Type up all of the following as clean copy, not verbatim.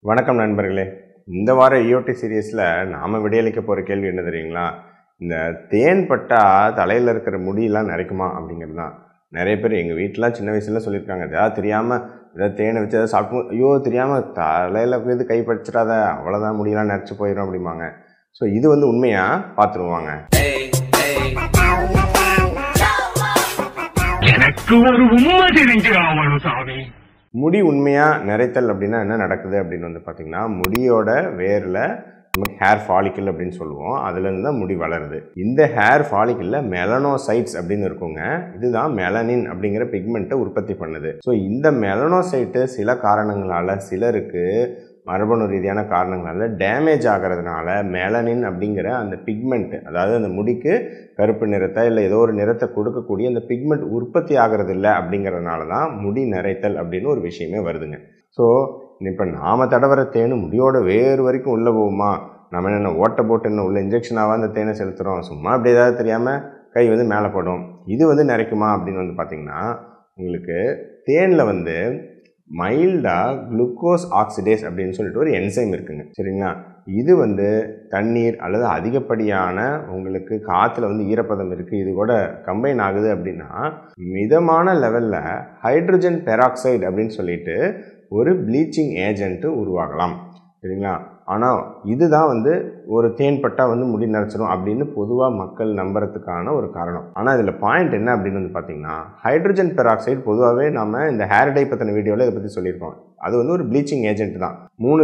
வணக்கம் நண்பர்களே. இந்த வார EOT சீரியஸில் நாம் விடையளிக்க போகிற கேள்வி என்ன தெரியுங்களா? இந்த தேன் பட்டா தலையில் இருக்கிற முடியெல்லாம் நரைக்குமா அப்படிங்கிறது தான். நிறைய பேர் எங்கள் வீட்டிலாம் சின்ன வயசுல சொல்லியிருக்காங்க, ஏதாவது தெரியாமல் ஏதாவது தேனை வச்சு எதாவது சாப்பிட்டு ஐயோ தெரியாமல் தலையில் போய் கை படிச்சிடாத, அவ்வளோதான் முடியெல்லாம் நரைச்சி போயிடும் அப்படிம்பாங்க. ஸோ இது உண்மையாக பார்த்துருவாங்க. எனக்கு ஒரு உண்மை தெரிஞ்சிடாமலும் சாமி. முடி உண்மையாக நிறைத்தல் அப்படின்னா என்ன நடக்குது அப்படின்னு பார்த்தீங்கன்னா, முடியோட வேரில் நமக்கு ஹேர் ஃபாலிக்கல் அப்படின்னு சொல்லுவோம், அதுலேருந்து தான் முடி வளருது. இந்த ஹேர் ஃபாலிக்கலில் மெலனோசைட்ஸ் அப்படின்னு இருக்குங்க. இதுதான் மெலனின் அப்படிங்கிற பிக்மெண்ட்டை உற்பத்தி பண்ணுது. ஸோ இந்த மெலனோசைட்டு சில காரணங்களால், சிலருக்கு மரபணு ரீதியான காரணங்களால் டேமேஜ் ஆகிறதுனால மெலனின் அப்படிங்கிற அந்த பிக்மெண்ட், அதாவது அந்த முடிக்கு கருப்பு நிறத்தை இல்லை ஏதோ ஒரு நிறத்தை கொடுக்கக்கூடிய அந்த பிக்மெண்ட் உற்பத்தி ஆகிறது இல்லை. அப்படிங்கிறதுனால தான் முடி நரைத்தல் அப்படின்னு ஒரு விஷயமே வருதுங்க. ஸோ இப்போ நாம் தடவர தேன் முடியோட வேறு வரைக்கும் உள்ளே போகுமா? நம்ம என்ன ஓட்டை போட்டு என்ன உள்ள இன்ஜெக்ஷனாக அந்த தேனை செலுத்துகிறோம், சும்மா அப்படி ஏதாவது தெரியாமல் கை மேலே படும். இது நரைக்குமா அப்படின்னு பார்த்திங்கன்னா, உங்களுக்கு தேனில் மைல்டாக குளுக்கோஸ் ஆக்சிடேஸ் அப்படின்னு சொல்லிட்டு ஒரு என்சைம் இருக்குங்க, சரிங்களா? இது தண்ணீர் அல்லது அதிகப்படியான உங்களுக்கு காற்றுல ஈரப்பதம் இருக்குது, இது கூட கம்பைன் ஆகுது அப்படின்னா மிதமான லெவலில் ஹைட்ரஜன் பெராக்சைடு அப்படின்னு சொல்லிட்டு ஒரு ப்ளீச்சிங் ஏஜென்ட்டு உருவாகலாம், சரிங்களா? ஆனால் இதுதான் ஒரு தேன் பட்டா முடி நரைச்சிடும் அப்படின்னு பொதுவாக மக்கள் நம்புறதுக்கான ஒரு காரணம். ஆனால் இதில் பாயிண்ட் என்ன அப்படின்னு பார்த்தீங்கன்னா, ஹைட்ரஜன் பெராக்சைடு பொதுவாகவே நம்ம இந்த ஹேர் டை பற்றின வீடியோவில் இதை பற்றி சொல்லியிருக்கோம். அது ஒரு ப்ளீச்சிங் ஏஜென்ட் தான்.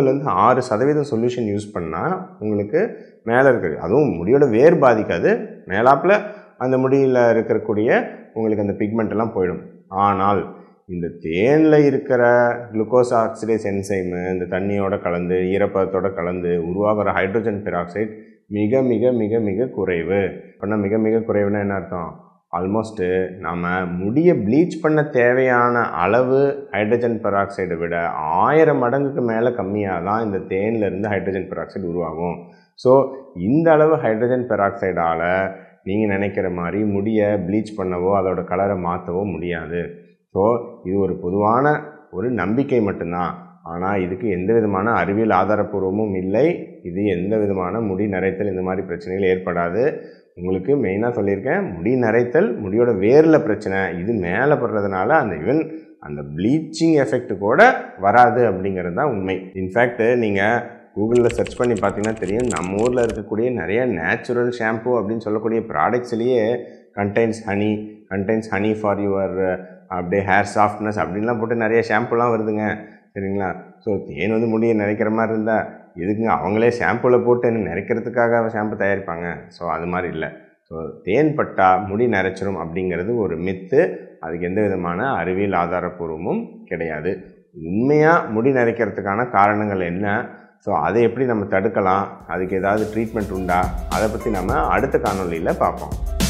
3-6% சொல்யூஷன் யூஸ் பண்ணால் உங்களுக்கு மேலே இருக்குது, அதுவும் முடியோட வேர் பாதிக்காது, மேலாப்பில் அந்த முடியில் இருக்கக்கூடிய உங்களுக்கு அந்த பிக்மெண்ட் எல்லாம் போயிடும். ஆனால் இந்த தேனில் இருக்கிற குளுக்கோஸ் ஆக்சிடேஸ் என்சைமு இந்த தண்ணியோட கலந்து ஈரப்பதத்தோடு கலந்து உருவாகிற ஹைட்ரஜன் பெராக்சைடு மிக மிக மிக மிக குறைவு. அப்படின்னா மிக மிக குறைவுனா என்ன அர்த்தம்? ஆல்மோஸ்ட்டு நம்ம முடியை ப்ளீச் பண்ண தேவையான அளவு ஹைட்ரஜன் பெராக்சைடை விட 1000 மடங்குக்கு மேலே கம்மியாக தான் இந்த தேனிலேருந்து ஹைட்ரஜன் பெராக்சைடு உருவாகும். ஸோ இந்த அளவு ஹைட்ரஜன் பெராக்சைடால் நீங்கள் நினைக்கிற மாதிரி முடியை ப்ளீச் பண்ணவோ அதோட கலரை மாற்றவோ முடியாது. ஸோ இது ஒரு பொதுவான ஒரு நம்பிக்கை மட்டும்தான். ஆனால் இதுக்கு எந்த விதமான அறிவியல் ஆதாரப்பூர்வமும் இல்லை. இது எந்த விதமான முடி நரைத்தல் இந்த மாதிரி பிரச்சனைகள் ஏற்படாது. உங்களுக்கு மெயினாக சொல்லியிருக்கேன், முடி நரைத்தல் முடியோட வேரில் பிரச்சனை, இது மேலே படுறதுனால அந்த ப்ளீச்சிங் எஃபெக்ட் கூட வராது அப்படிங்கிறது தான் உண்மை. இன்ஃபேக்ட் நீங்கள் கூகுளில் சர்ச் பண்ணி பார்த்தீங்கன்னா தெரியும், நம்ம ஊரில் இருக்கக்கூடிய நிறைய நேச்சுரல் ஷாம்பு அப்படின்னு சொல்லக்கூடிய ப்ராடக்ட்ஸ்லேயே கண்டெய்ன்ஸ் ஹனி ஃபார் யுவர் அப்படியே ஹேர் சாஃப்ட்னஸ் அப்படின்லாம் போட்டு நிறைய ஷாம்புலாம் வருதுங்க, சரிங்களா? ஸோ தேன் முடியை நிறைக்கிற மாதிரி இருந்தால் எதுக்குங்க அவங்களே ஷாம்புவில் போட்டு நிறைக்கிறதுக்காக ஷாம்பு தயாரிப்பாங்க? ஸோ அது மாதிரி இல்லை. ஸோ தேன் பட்டா முடி நரைச்சிரும் அப்படிங்கிறது ஒரு மித்து. அதுக்கு எந்த விதமான அறிவியல் ஆதாரப்பூர்வமும் கிடையாது. உண்மையாக முடி நரைக்கிறதுக்கான காரணங்கள் என்ன, ஸோ அதை எப்படி நம்ம தடுக்கலாம், அதுக்கு ஏதாவது ட்ரீட்மெண்ட் உண்டா, அதை பற்றி நம்ம அடுத்த காணொளியில் பார்ப்போம்.